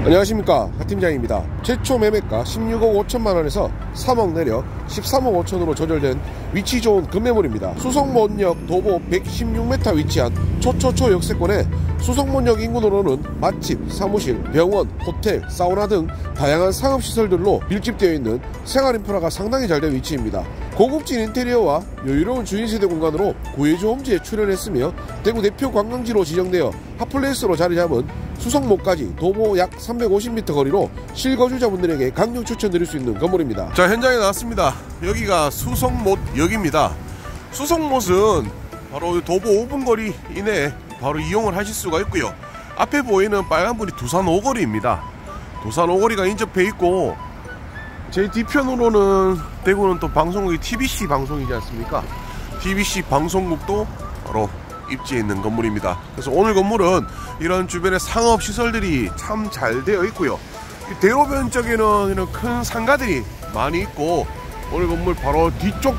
안녕하십니까, 하팀장입니다. 최초 매매가 16억 5천만원에서 3억 내력 13억 5천으로 조절된 위치 좋은 금매물입니다. 수성몬역 도보 116m 위치한 초초초 역세권에 수성몬역 인근으로는 맛집, 사무실, 병원, 호텔, 사우나 등 다양한 상업시설들로 밀집되어 있는 생활인프라가 상당히 잘 된 위치입니다. 고급진 인테리어와 여유로운 주인세대 공간으로 구해주홈지에 출연했으며 대구 대표 관광지로 지정되어 핫플레이스로 자리잡은 수성모까지 도보 약 350m 거리로 실거주자분들에게 강력 추천드릴 수 있는 건물입니다. 자, 현장에 나왔습니다. 여기가 수성못역입니다. 수성못은 바로 도보 5분 거리 이내에 바로 이용을 하실 수가 있고요. 앞에 보이는 빨간불이 두산 오거리입니다. 두산 오거리가 인접해 있고, 제 뒤편으로는 대구는 또 방송국이 TBC 방송이지 않습니까? TBC 방송국도 바로 입지에 있는 건물입니다. 그래서 오늘 건물은 이런 주변에 상업시설들이 참 잘 되어 있고요. 대로변 쪽에는 이런 큰 상가들이 많이 있고, 오늘 건물 바로 뒤쪽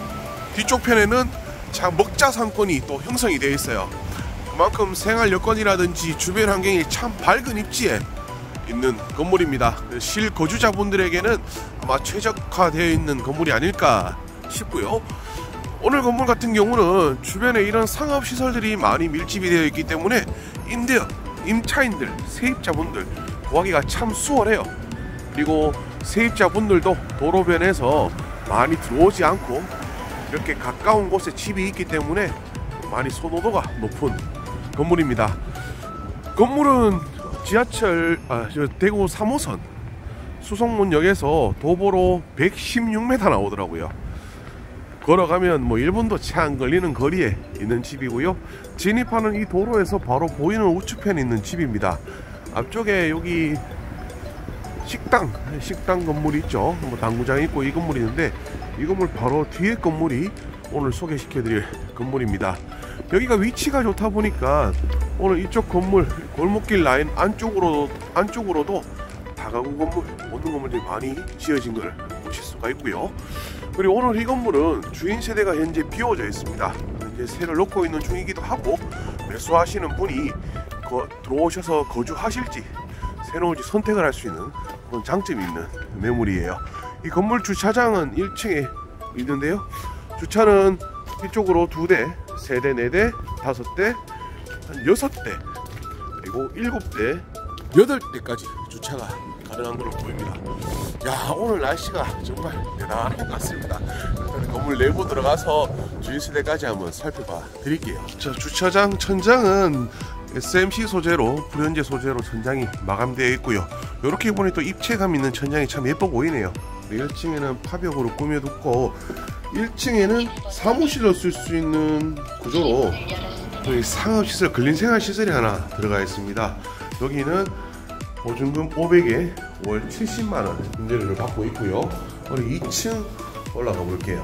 편에는 참 먹자 상권이 또 형성이 되어 있어요. 그만큼 생활 여건이라든지 주변 환경이 참 밝은 입지에 있는 건물입니다. 실거주자분들에게는 아마 최적화되어 있는 건물이 아닐까 싶고요. 오늘 건물 같은 경우는 주변에 이런 상업시설들이 많이 밀집이 되어 있기 때문에 임대업, 임차인들, 세입자분들 구하기가 참 수월해요. 그리고 세입자분들도 도로변에서 많이 들어오지 않고 이렇게 가까운 곳에 집이 있기 때문에 많이 선호도가 높은 건물입니다. 건물은 지하철 대구 3호선 수성문역에서 도보로 116m 나오더라고요. 걸어가면 뭐 1분도 채 안 걸리는 거리에 있는 집이고요. 진입하는 이 도로에서 바로 보이는 우측편에 있는 집입니다. 앞쪽에 여기 식당 건물이 있죠. 뭐 당구장이 있고 이 건물이 있는데, 이 건물 바로 뒤에 건물이 오늘 소개시켜드릴 건물입니다. 여기가 위치가 좋다 보니까 오늘 이쪽 건물 골목길 라인 안쪽으로도 다가구 건물, 모든 건물들이 많이 지어진 걸 보실 수가 있고요. 그리고 오늘 이 건물은 주인 세대가 현재 비워져 있습니다. 현재 세를 놓고 있는 중이기도 하고, 매수하시는 분이 들어오셔서 거주하실지 새로운지 선택을 할 수 있는 그런 장점이 있는 매물이에요. 이 건물 주차장은 1층에 있는데요. 주차는 이쪽으로 2대, 3대, 4대, 5대, 한 6대, 그리고 7대, 8대까지 주차가 가능한 걸로 보입니다. 야, 오늘 날씨가 정말 대단한 것 같습니다. 일단 건물 내부 들어가서 주인세대까지 한번 살펴봐 드릴게요. 자, 주차장 천장은 SMC 소재로, 불연제 소재로 천장이 마감되어 있고요. 이렇게 보니 또 입체감 있는 천장이 참 예뻐 보이네요. 1층에는 파벽으로 꾸며뒀고, 1층에는 사무실로 쓸 수 있는 구조로 또 상업시설, 근린생활시설이 하나 들어가 있습니다. 여기는 보증금 500에 월 70만원 임대료를 받고 있고요. 우리 2층 올라가 볼게요.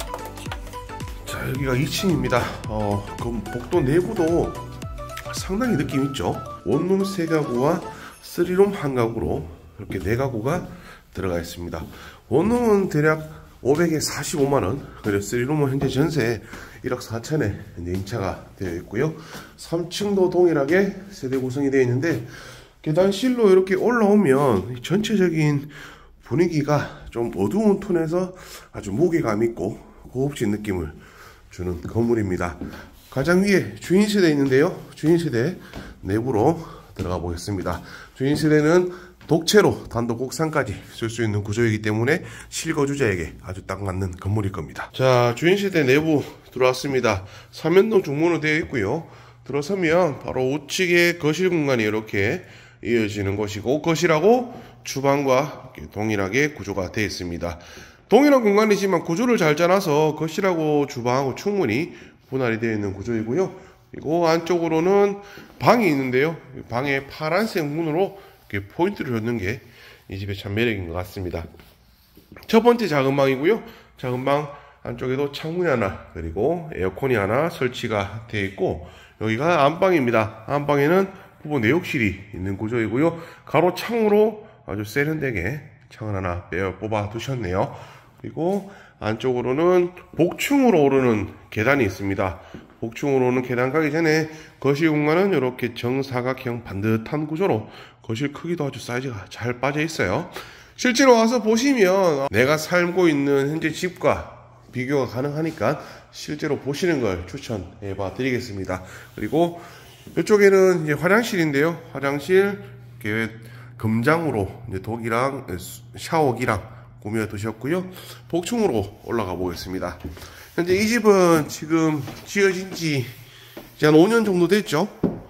자, 여기가 2층입니다. 그 복도 내부도 상당히 느낌 있죠. 원룸 3가구와 3룸 1가구로 이렇게 4가구가 들어가 있습니다. 원룸은 대략 500에 45만원, 그리고 3룸은 현재 전세 1억 4천에 임차가 되어 있고요. 3층도 동일하게 세대 구성이 되어 있는데, 계단실로 이렇게 올라오면 전체적인 분위기가 좀 어두운 톤에서 아주 무게감 있고 고급진 느낌을 주는 건물입니다. 가장 위에 주인세대 있는데요. 주인세대 내부로 들어가 보겠습니다. 주인세대는 독채로 단독 옥상까지 쓸 수 있는 구조이기 때문에 실거주자에게 아주 딱 맞는 건물일 겁니다. 자, 주인세대 내부 들어왔습니다. 삼연동 중문으로 되어 있고요. 들어서면 바로 우측에 거실 공간이 이렇게 이어지는 곳이고, 거실하고 주방과 동일하게 구조가 되어 있습니다. 동일한 공간이지만 구조를 잘 짜놔서 거실하고 주방하고 충분히 분할이 되어 있는 구조이고요. 그리고 안쪽으로는 방이 있는데요. 방에 파란색 문으로 이렇게 포인트를 줬는 게 이 집의 참 매력인 것 같습니다. 첫 번째 작은 방이고요. 작은 방 안쪽에도 창문이 하나, 그리고 에어컨이 하나 설치가 되어 있고, 여기가 안방입니다. 안방에는 부부 내욕실이 있는 구조이고요. 가로 창으로 아주 세련되게 창을 하나 뽑아 두셨네요. 그리고 안쪽으로는 복층으로 오르는 계단이 있습니다. 복층으로는 계단 가기 전에 거실 공간은 이렇게 정사각형 반듯한 구조로 거실 크기도 아주 사이즈가 잘 빠져 있어요. 실제로 와서 보시면 내가 살고 있는 현재 집과 비교가 가능하니까 실제로 보시는 걸 추천해 봐 드리겠습니다. 그리고 이쪽에는 이제 화장실인데요. 화장실 이렇게 금장으로 이제 독이랑 샤워기랑 꾸며 두셨고요. 복층으로 올라가 보겠습니다. 현재 이 집은 지금 지어진 지 이제 한 5년 정도 됐죠.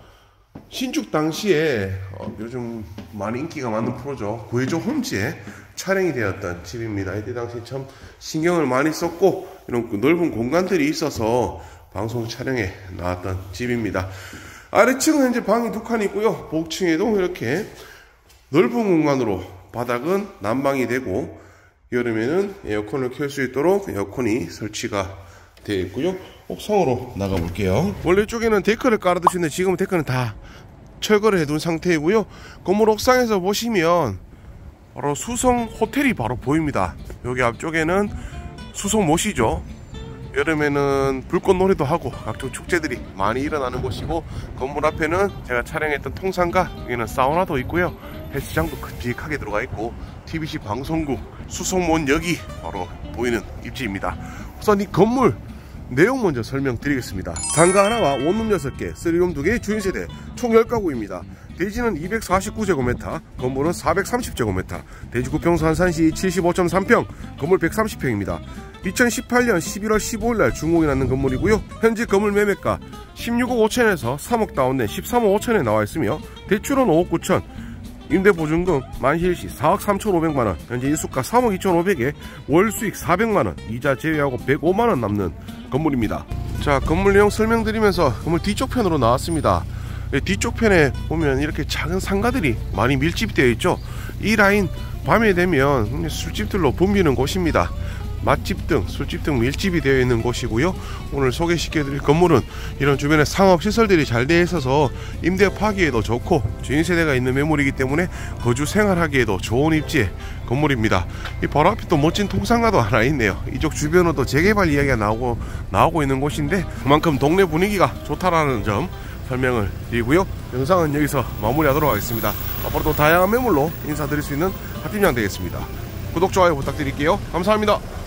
신축 당시에 요즘 많이 인기가 많은 프로죠. 구해줘 홈즈에 촬영이 되었던 집입니다. 이때 당시 참 신경을 많이 썼고 이런 넓은 공간들이 있어서 방송 촬영에 나왔던 집입니다. 아래층은 현재 방이 2칸 있고요. 복층에도 이렇게 넓은 공간으로 바닥은 난방이 되고 여름에는 에어컨을 켤 수 있도록 에어컨이 설치가 되어 있고요. 옥상으로 나가 볼게요. 원래 이쪽에는 데크를 깔아두시는데 지금은 데크는 다 철거를 해둔 상태이고요. 건물 옥상에서 보시면 바로 수성 호텔이 바로 보입니다. 여기 앞쪽에는 수성 못이죠. 여름에는 불꽃놀이도 하고 각종 축제들이 많이 일어나는 곳이고, 건물 앞에는 제가 촬영했던 통상가, 여기는 사우나도 있고요. 헬스장도 큼직하게 들어가 있고 TBC 방송국 수성못역이 바로 보이는 입지입니다. 우선 이 건물 내용 먼저 설명드리겠습니다. 상가 하나와 원룸 6개, 3룸 2개, 주인세대 총 10가구입니다. 대지는 249제곱미터, 건물은 430제곱미터, 대지구 평수 한산시 75.3평, 건물 130평입니다. 2018년 11월 15일날 준공이 났는 건물이고요. 현재 건물 매매가 16억 5천에서 3억 다운된 13억 5천에 나와 있으며, 대출은 5억 9천, 임대보증금 만실시 4억 3,500만원, 현재 인수가 3억 2,500에 월수익 400만원, 이자 제외하고 105만원 남는 건물입니다. 자, 건물 내용 설명드리면서 건물 뒤쪽 편으로 나왔습니다. 뒤쪽 편에 보면 이렇게 작은 상가들이 많이 밀집되어 있죠. 이 라인 밤에 되면 술집들로 붐비는 곳입니다. 맛집 등 술집 등 밀집이 되어 있는 곳이고요. 오늘 소개시켜드릴 건물은 이런 주변에 상업시설들이 잘 되어 있어서 임대하기에도 좋고 주인세대가 있는 매물이기 때문에 거주 생활하기에도 좋은 입지의 건물입니다. 이 바로 앞에 또 멋진 통상가도 하나 있네요. 이쪽 주변은 또 재개발 이야기가 나오고 있는 곳인데 그만큼 동네 분위기가 좋다라는 점 설명을 드리고요. 영상은 여기서 마무리하도록 하겠습니다. 앞으로도 다양한 매물로 인사드릴 수 있는 하팀장 되겠습니다. 구독, 좋아요 부탁드릴게요. 감사합니다.